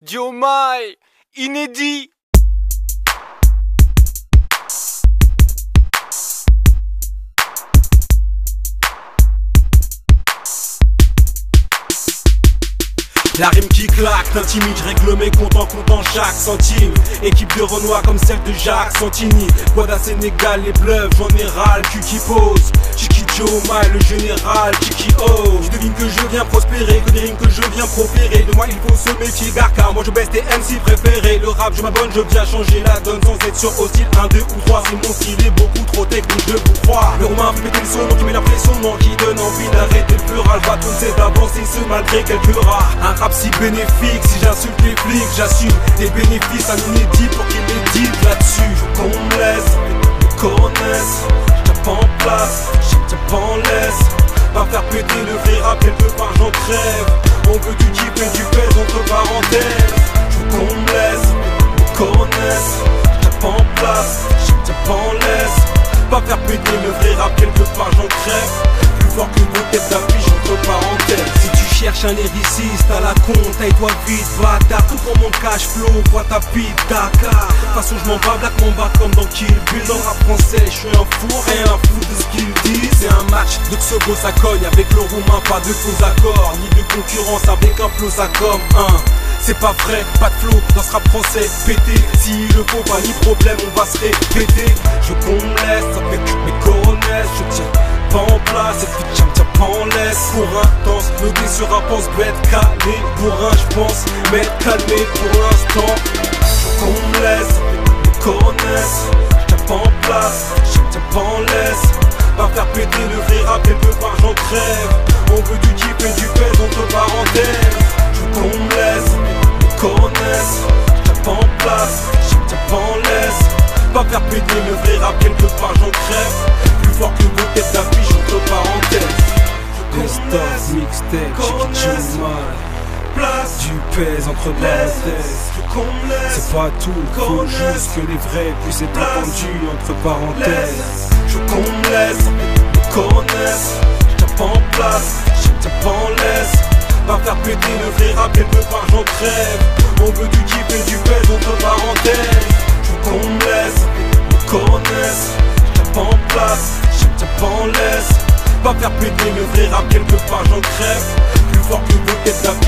Diomaye, inédit. La rime qui claque, t'intimide, je règle mes comptes en comptant chaque centime. Équipe de Renoir comme celle de Jacques Santini. Guada Sénégal, les bluffs, j'en ai ras le cul qui pose. Chiki Diomaye, le général, Chiki ose. Je devine que je viens prospérer, que des rimes que je viens proférer. De moi il faut se méfier gare car moi je baisse tes MC préférés. Le rap je m'abonne, je viens changer la donne sans être sur hostile 1, 2 ou 3. C'est mon style est beaucoup trop technique, je vous crois. Le romain fait péter le son, qui met la pression, non, qui donne envie d'arrêter le plural. Va tourner d'avancer ce malgré quelques rares. Rap si bénéfique, si j'insulte les flics, j'assume des bénéfices à l'inédit pour qu'ils méditent là-dessus. Faut qu'on me laisse, me connaisse, j'tape en place, j'tape en laisse. Pas faire péter le vrai rap, quelque part j'en crève. On veut du kiff et du pèse entre parenthèses. Faut qu'on me laisse, me connaisse, j'tape en place, j'tape en laisse. Pas faire péter le vrai rap, quelque part j'en crève. Plus fort que vos têtes d'affiche entre parenthèses. Si tu cherches un lyriciste à la con, taille-toi vite, bâtard. Tout pour mon cash flow, vois ta pite, Dakar. Façon je m'en bats, black mon bat comme dans Kill Bill. Dans le rap français, je suis un fou, rien à foutre de ce qu'ils disent. C'est un match, de Xogo ça cogne. Avec le roumain, pas de faux accords, ni de concurrence avec un flow ça comme un. C'est pas vrai, pas de flow dans ce rap français pété. S'il le faut, pas ni problème, on va se répéter. Je veux qu'on me laisse, ça fait que mes connaissent. Je tiens pas en place, cette vie tiens pas en laisse. Pour intense, noté sur un pense, bête calé. Pour un j'pense, m'être calmé pour l'instant. Je veux qu'on me laisse, ça fait que mes connaissent. Je tiens pas en place, je tiens pas en laisse. Pas faire péter le vrai rap, quelque part j'en crève. On veut du kiff et du pèse entre parenthèses. Je veux qu'on me laisse, me connaisse, j'tape en place, j'tape en laisse. Pas faire péter le vrai rap, quelque part j'en crève. Plus fort que vos têtes d'affiche entre parenthèses. Best-of, mixtape, Chiki Diomaye, du pèse entre parenthèses. C'est pas tout, faut juste que les vrais puissent être entendus entre parenthèses. Je veux qu'on me laisse, me connaisse, j'tape en place, j'tape en laisse. Pas faire péter le vrai rap, quelque part j'en crève. On veut du kiff et du pèse entre parenthèses. Je veux qu'on me laisse, me connaisse, j'tape en place, j'tape en laisse. Pas faire péter le vrai rap, quelque part j'en crève. Plus fort que vos têtes d'affiche.